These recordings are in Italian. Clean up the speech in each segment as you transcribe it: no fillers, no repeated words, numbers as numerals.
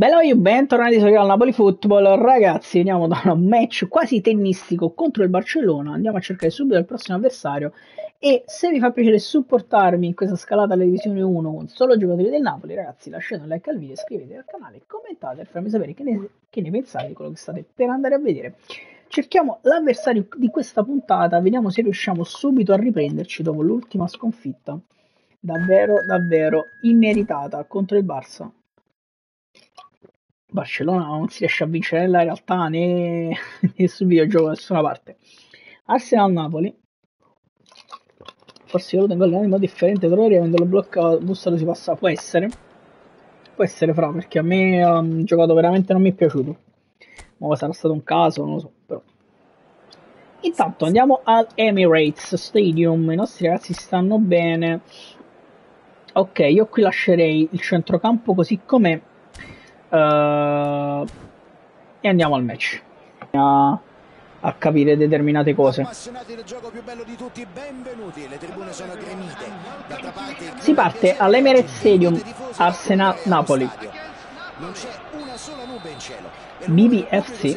Bello io, bentornati su Real Napoli Football. Ragazzi, veniamo da un match quasi tennistico contro il Barcellona. Andiamo a cercare subito il prossimo avversario. E se vi fa piacere supportarmi in questa scalata alla divisione 1 con solo giocatori del Napoli, ragazzi, lasciate un like al video, iscrivetevi al canale, commentate e fammi sapere che ne pensate di quello che state per andare a vedere. Cerchiamo l'avversario di questa puntata, vediamo se riusciamo subito a riprenderci dopo l'ultima sconfitta. Davvero immeritata contro il Barça. Barcellona non si riesce a vincere nella realtà né sul videogioco da nessuna parte. Arsenal-Napoli. Forse io lo tengo in modo differente, però avendolo bussato si passa. Può essere fra, perché a me un giocato veramente non mi è piaciuto. Ma sarà stato un caso, non lo so, però. Intanto andiamo al Emirates Stadium, i nostri ragazzi stanno bene. Ok, io qui lascerei il centrocampo così com'è. E andiamo al match a capire determinate cose. Si parte all'Emirates Stadium, Arsenal-Napoli. BBFC.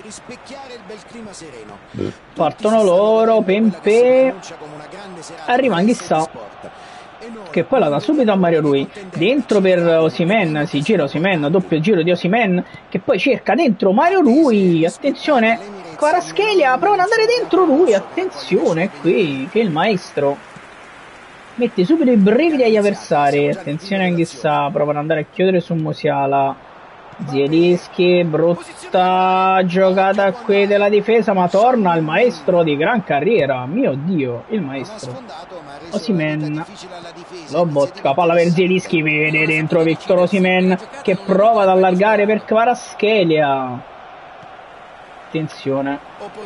Partono loro, Pempè, arriva Anghissà, che poi la dà subito a Mario Rui, dentro per Osimhen, si gira Osimhen, doppio giro di Osimhen, che poi cerca dentro Mario Rui, attenzione, Kvaratskhelia, prova ad andare dentro Rui, attenzione qui, che il maestro mette subito i brividi agli avversari, attenzione Anghissà, prova ad andare a chiudere su Musiala, Zielinski, brutta giocata qui della difesa, ma torna il maestro di gran carriera, mio Dio, il maestro. Osimhen, Lobotka, palla per Zielinski, vede dentro Victor Osimhen che prova ad allargare per Kvaratskhelia. Attenzione.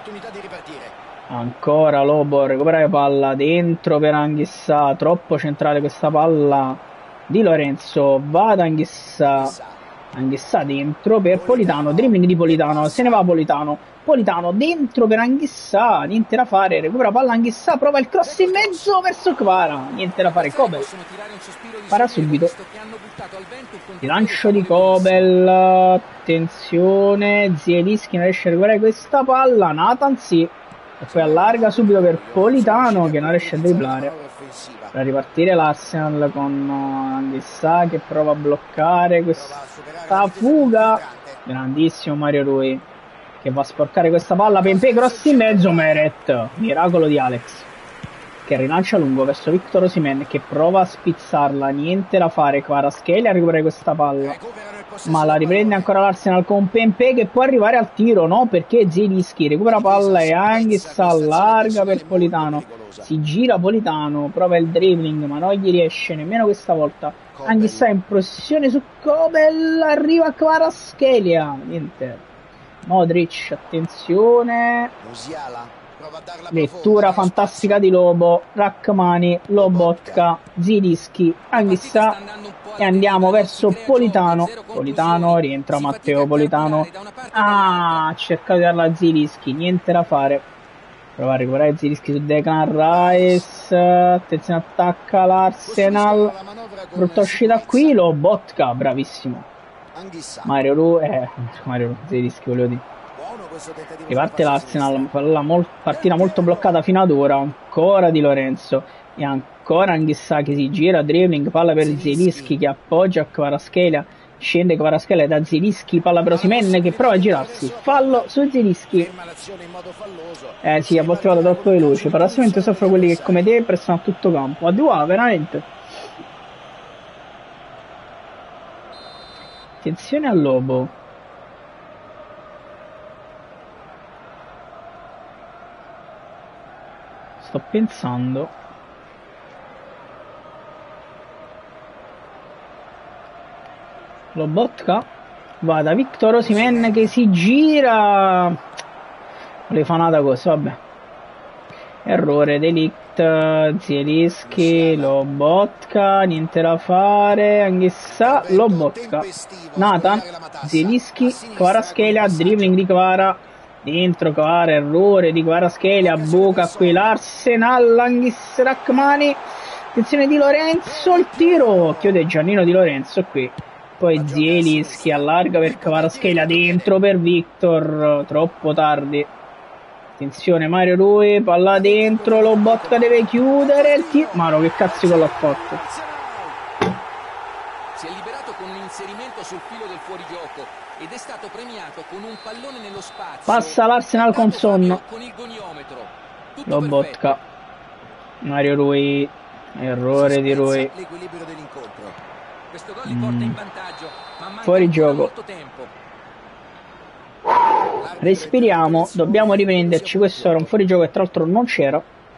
Ancora Lobo, recuperare palla dentro per Anghissà, troppo centrale questa palla di Lorenzo, va da Anghissà dentro per Politano, dribbling di Politano, se ne va Politano dentro per Anghissà, niente da fare, recupera palla Anghissà, prova il cross in mezzo verso Kvara, niente da fare, Kobel para subito, il lancio di Kobel, attenzione, Zielinski non riesce a recuperare questa palla, Nathan sì, e poi allarga subito per Politano che non riesce a dribblare. Per ripartire l'Arsenal con Anghissà che prova a bloccare questa fuga, grandissimo Mario Rui che va a sporcare questa palla, Pempè cross in mezzo, Meret, miracolo di Alex che rilancia lungo verso Victor Osimhen che prova a spizzarla, niente da fare, Kvaratskhelia a recuperare questa palla, ma la riprende ancora l'Arsenal con Pempè che può arrivare al tiro, no? Perché Zielinski recupera palla e Anghissà allarga per Politano, si gira Politano, prova il dribbling ma non gli riesce nemmeno questa volta, Anghissà in posizione su Kobel, arriva Kvaratskhelia, niente, Modric, attenzione, lettura fantastica di Lobo, Rachmani, Lobotka, Zielinski, Anghissà e andiamo verso Politano, rientra Matteo Politano, ha cercato di darla a Zielinski, niente da fare, prova a recuperare Zielinski su Declan Rice, attenzione attacca l'Arsenal, brutta uscita qui, Lobotka, bravissimo, Mario Zielinski volevo dire. Riparte l'Arsenal, partita molto bloccata fino ad ora, ancora di Lorenzo e ancora Anghissà che si gira, dribbling, palla per Zielinski che appoggia a Kvaratskhelia, scende Kvaratskhelia da Zielinski, palla per Osimhen che prova a girarsi, fallo su Zielinski, sì, a volte vado troppo veloce, paradossalmente soffro quelli che come te prestano a tutto campo, a due veramente. Attenzione al Lobo. Sto pensando. Lobotka va da Victor Osimhen che si gira. Le fanata così, vabbè. Errore, Delict, Zielinski, Lobotka, niente da fare, Anghissà, Lobotka, Nathan, Zielinski, Kvaratskhelia, dribbling di Kvara, dentro Kvara, errore di Kvaratskhelia, buca qui l'Arsenal, Anghissà, Rachmani, attenzione di Lorenzo, il tiro, chiude Giannino Di Lorenzo qui, poi Zielinski allarga per Kvaratskhelia, dentro per Victor, troppo tardi. Attenzione Mario Rui, palla dentro, Lobotka deve chiudere il tiro. Maro, che cazzo l'ha fatto? Si è liberato con un inserimento sul filo del fuorigioco ed è stato premiato con un pallone nello spazio. Passa l'Arsenal con Son. Con il goniometro. Lobotka. Mario Rui, errore di Rui. L'equilibrio dell'incontro. Questo gol li porta in vantaggio, ma manca fuori gioco. molto tempo. Respiriamo, dobbiamo riprenderci. Questo era un fuorigioco che tra l'altro non c'era.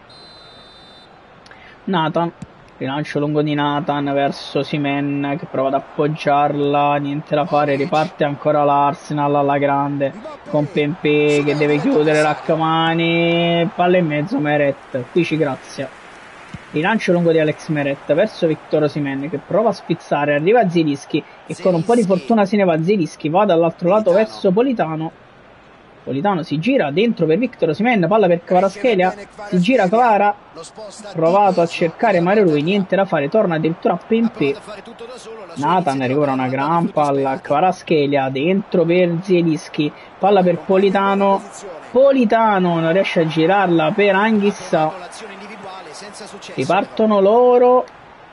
Nathan, rilancio lungo di Nathan verso Osimhen che prova ad appoggiarla, niente da fare, riparte ancora l'Arsenal alla grande con Pepe che deve chiudere Rachmani, palla in mezzo Meret, qui ci grazia. Rilancio lungo di Alex Meret verso Victor Osimhen che prova a spizzare, arriva Zielinski e con un po' di fortuna se ne va Zielinski, va dall'altro lato verso Politano. Politano si gira dentro per Victor Osimhen, palla per Kvaratskhelia, si gira Kvara, provato a cercare Mario Rui, niente da fare, torna addirittura a Pepe. Nathan recupera una gran palla, Kvaratskhelia dentro per Zielinski, palla per Politano, Politano non riesce a girarla per Anghissa, ripartono loro,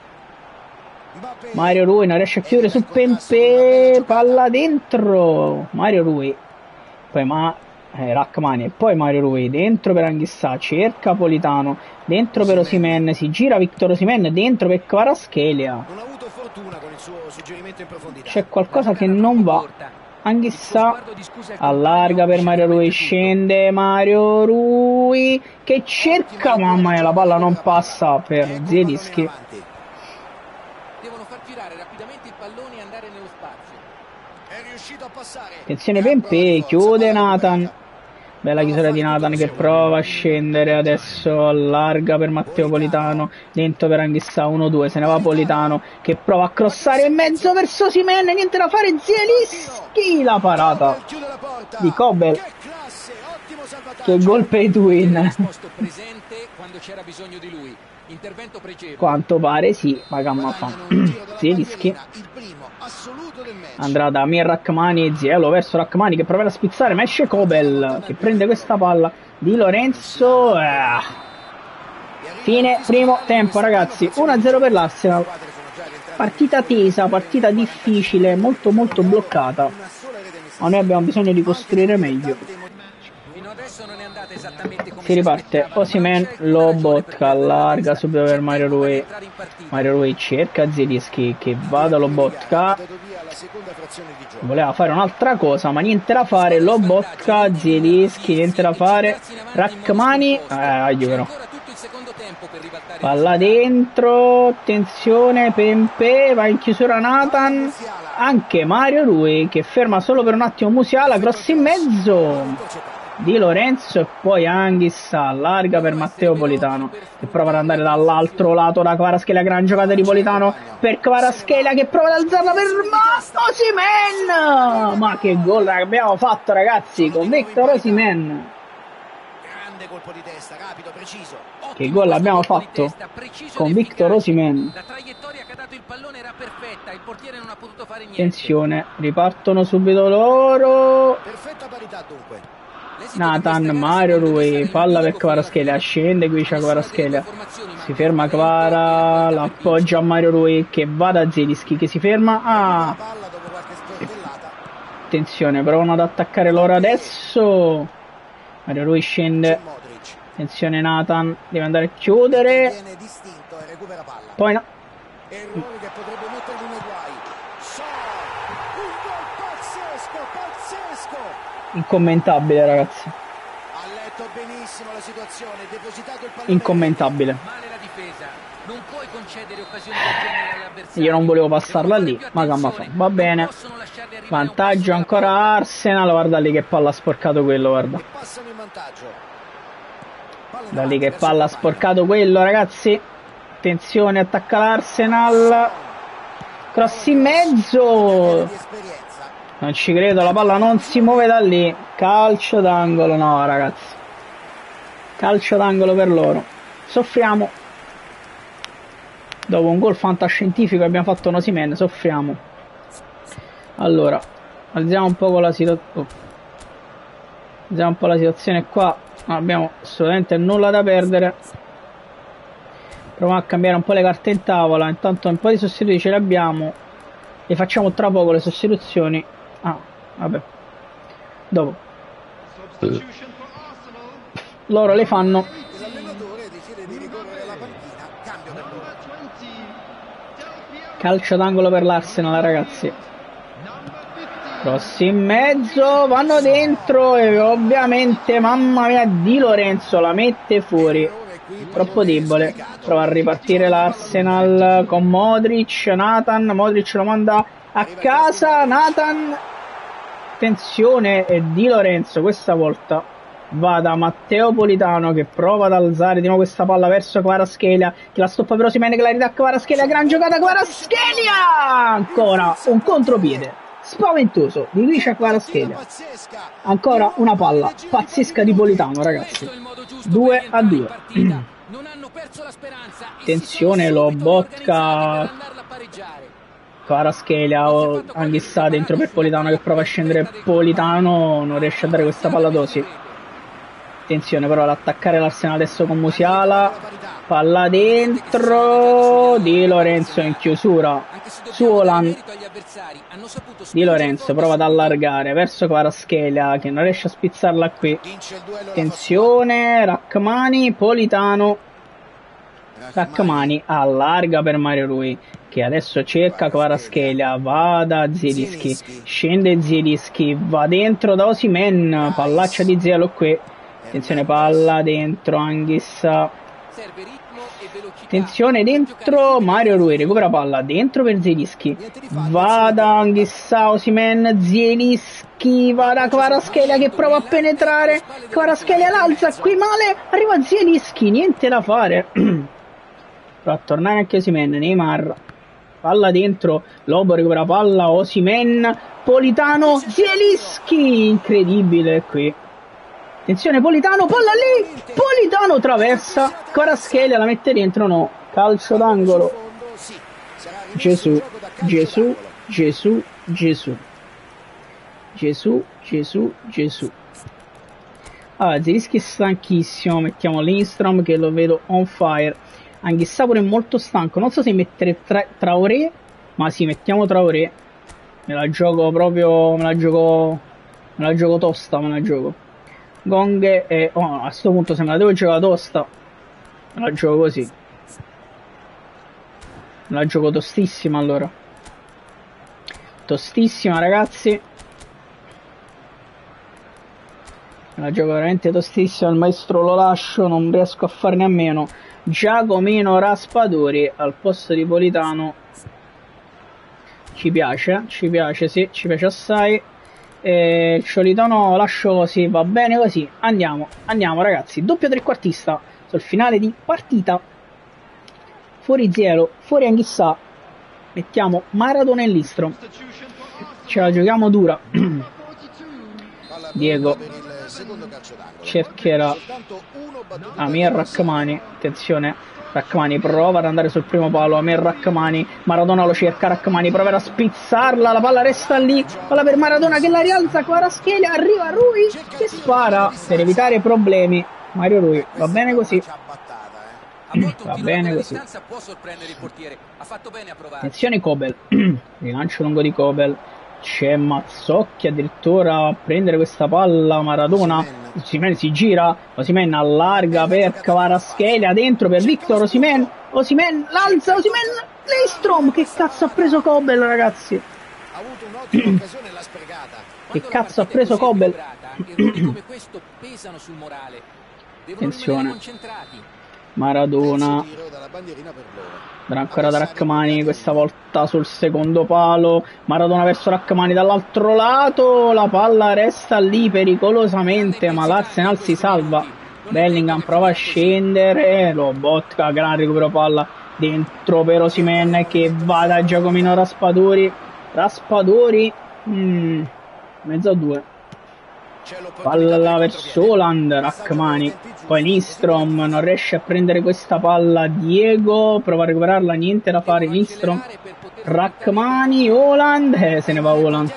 Mario Rui non riesce a chiudere su Pepe, palla dentro, Mario Rui. Poi Rachmani e poi Mario Rui dentro per Anghissà, cerca Politano, dentro per Osimhen, si gira Victor Osimhen, dentro per Kvaratskhelia. C'è qualcosa che non va. Anghissà allarga per Mario Rui, scende Mario Rui che cerca, mamma mia la palla non passa per Zielinski. Devono far girare rapidamente il pallone e andare nello spazio. È riuscito a passare. Attenzione Pepe, chiude Nathan. Bella chiusura di Nathan che prova a scendere, adesso allarga per Matteo Politano, dentro per Anghissà, 1-2, se ne va Politano che prova a crossare in mezzo verso Osimhen, niente da fare, Zielinski, la parata di Kobel. Che gol pay to win. Quanto pare sì, ma gamma fa. Zielinski andrà da Amir Rachmani, Zielo verso Rachmani che prova a spizzare, ma esce Kobel che prende questa palla di Lorenzo. Fine primo tempo ragazzi, 1-0 per l'Arsenal. Partita tesa, partita difficile, molto molto bloccata, ma noi abbiamo bisogno di costruire meglio. Si riparte, Osimhen, Lobotka allarga subito per Mario Rui. Mario Rui cerca Zielinski che va da Lobotka, voleva fare un'altra cosa ma niente da fare, Lobotka, Zielinski, niente da fare, Rachmani, aiuto, palla dentro, attenzione Pepe, va in chiusura Nathan, anche Mario Rui che ferma solo per un attimo Musiala, cross in mezzo di Lorenzo e poi Anghissa allarga per Matteo Politano che prova ad andare dall'altro lato da Kvaratskhelia, gran giocata di Politano per Kvaratskhelia che prova ad alzarla per Osimhen, ma che gol abbiamo fatto ragazzi con Victor Osimhen, che gol abbiamo fatto con Victor Osimhen. Attenzione, ripartono subito loro. Nathan, Mario Rui, palla per Kvaratskhelia, scende qui c'è Kvaratskhelia, si ferma Kvara, l'appoggia a Mario Rui che va da Zielinski che si ferma, attenzione, provano ad attaccare loro adesso, Mario Rui scende, attenzione Nathan, deve andare a chiudere, poi no, incommentabile ragazzi, incommentabile, io non volevo passarla lì ma gamma fa, va bene, vantaggio ancora Arsenal, guarda lì che palla ha sporcato quello, guarda, da lì che palla ha sporcato quello ragazzi, attenzione, attacca l'Arsenal, cross in mezzo, non ci credo, la palla non si muove da lì, calcio d'angolo, no ragazzi, calcio d'angolo per loro, soffriamo, dopo un gol fantascientifico che abbiamo fatto un Osimhen, soffriamo. Allora, alziamo un po' la situazione. Alziamo un po' la situazione qua. Non abbiamo assolutamente nulla da perdere. Proviamo a cambiare un po' le carte in tavola. Intanto un po' di sostituti ce li abbiamo. E facciamo tra poco le sostituzioni. Ah, vabbè. Dopo. Loro le fanno. Calcio d'angolo per l'Arsenal, ragazzi. Rossi in mezzo, vanno dentro e ovviamente, mamma mia, Di Lorenzo la mette fuori. Troppo debole. Prova a ripartire l'Arsenal con Modric. Modric lo manda a casa. Nathan. Attenzione, e Di Lorenzo questa volta va da Matteo Politano che prova ad alzare di nuovo questa palla verso Kvaratskhelia, che la stoppa per Osimhen, che la ridà a Kvaratskhelia. Gran giocata Kvaratskhelia! Ancora un contropiede spaventoso di Luisa Kvaratskhelia. Ancora una palla pazzesca di Politano, ragazzi. 2-2. Attenzione, Lobotka. Kvaratskhelia, Anghissà dentro per Politano che prova a scendere. Politano non riesce a dare questa palla ad Osi. Attenzione però ad attaccare l'Arsenal adesso con Musiala. Palla dentro. Di Lorenzo in chiusura su Haaland. Di Lorenzo prova ad allargare verso Kvaratskhelia che non riesce a spizzarla qui. Attenzione, Rrahmani, Politano. Rrahmani allarga per Mario Rui che adesso cerca Kvaratskhelia, va da Zielinski, scende Zielinski, va dentro da Osimhen, pallaccia di Zielo qui. Attenzione, palla dentro Anghissà. Attenzione dentro, Mario Rui recupera palla dentro per Zielinski, va da Anghissà, Osimhen, Zielinski, va da Kvaratskhelia che prova a penetrare, Kvaratskhelia l'alza qui male, arriva Zielinski, niente da fare. Prova a tornare anche Osimhen, Neymar, palla dentro, Lobo recupera palla, Osimhen, Politano, Zielinski, incredibile qui. Attenzione Politano, palla lì, Politano traversa, Kvaratskhelia la mette dentro, no, calcio d'angolo. Gesù, Gesù, Gesù, Gesù, Gesù, Gesù, Gesù. Allora, Zielinski è stanchissimo, mettiamo Lindstrom che lo vedo on fire. Anghissà pure molto stanco, non so se mettere Traoré, ma sì, mettiamo Traoré. Me la gioco proprio, me la gioco tosta, me la gioco. Gong e... oh, a questo punto se me la devo giocare tosta, me la gioco così. Me la gioco tostissima allora. Tostissima, ragazzi. Me la gioco veramente tostissima, il maestro lo lascio, non riesco a farne a meno. Giacomino Raspadori al posto di Politano. Ci piace, sì, ci piace assai. Il Ciolitano lascio così, va bene così. Andiamo ragazzi, doppio trequartista sul finale di partita. Fuori Zielo, fuori Anghissà, mettiamo Maradona e Lindstrom, ce la giochiamo dura. Diego cercherà Amir Rrahmani, attenzione, Rrahmani prova ad andare sul primo palo, Amir Rrahmani, Maradona lo cerca, Rrahmani prova a spizzarla, la palla resta lì, palla per Maradona che la rialza, Kvaratskhelia, arriva Rui che spara per evitare problemi. Mario Rui, va bene così. Va bene così. Attenzione Kobel, rilancio lungo di Kobel. C'è Mazzocchi addirittura a prendere questa palla. Maradona, Osimhen si gira, Osimhen allarga per Kvaratskhelia dentro per Victor Osimhen, Osimhen l'alza, Osimhen, Lindstrom, che cazzo ha preso Kobel, ragazzi? Ha avuto un'ottima occasione e l'ha sprecata. Che cazzo ha preso Kobel? Come questo pesano sul morale. Attenzione, Maradona, ancora da Rrahmani, questa volta sul secondo palo, Maradona verso Rrahmani dall'altro lato, la palla resta lì pericolosamente, ma l'Arsenal si salva. Bellingham prova a scendere, Lobotka, gran recupero palla dentro per Osimhen che va da Giacomino Raspadori, mezzo a due. Palla verso Haaland, Rrahmani, poi Lindstrom non riesce a prendere questa palla, Diego prova a recuperarla, niente da fare, Lindstrom Rachmani, Haaland, se ne va Haaland.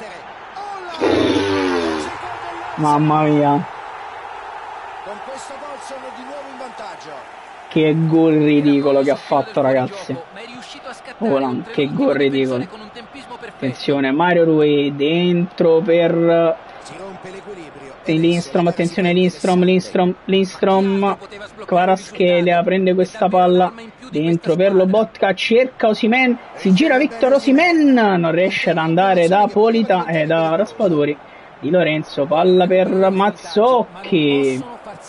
Mamma mia. Con questo gol sono di nuovo in vantaggio. Che gol ridicolo che ha fatto, ragazzi. Haaland, che gol ridicolo. Attenzione, Mario Rui dentro per Lindstrom, attenzione Lindstrom, Kvaratskhelia prende questa palla dentro per Lobotka, cerca Osimhen, si gira Victor Osimhen, non riesce ad andare da da Raspadori. Di Lorenzo, palla per Mazzocchi,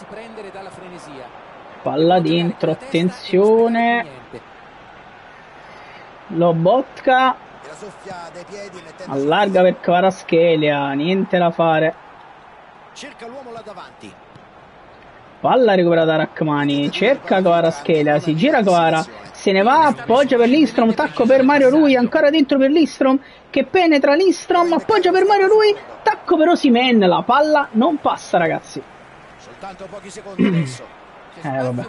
palla dentro, attenzione, Lobotka allarga per Kvaratskhelia, niente da fare. Cerca l'uomo là davanti. Palla recuperata da Rachmani, cerca Kvaratskhelia, si gira Kvara, se ne va, appoggia per Lindstrom, tacco per Mario Rui, ancora dentro per Lindstrom, che penetra Lindstrom, appoggia per Mario Rui, tacco per Osimhen, la palla non passa, ragazzi. Soltanto pochi secondi adesso. Vabbè.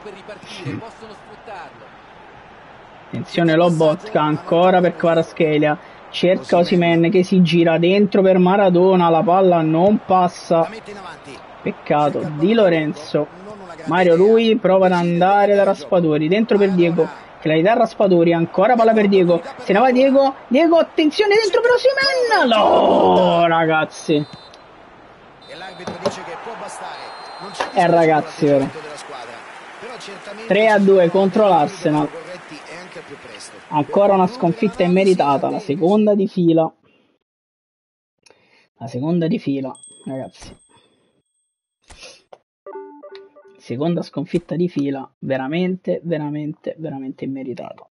Attenzione Lobotka, ancora per Kvaratskhelia, cerca Osimhen che si gira dentro per Maradona, la palla non passa. Peccato. Di Lorenzo, Mario Rui prova ad andare da Raspadori, dentro per Diego, che la ridà a Raspadori, ancora palla per Diego, se ne va Diego, attenzione dentro per Osimhen, no ragazzi. Ragazzi, vero. 3-2 contro l'Arsenal. Ancora una sconfitta immeritata, la seconda di fila. Ragazzi. Seconda sconfitta di fila, veramente immeritata.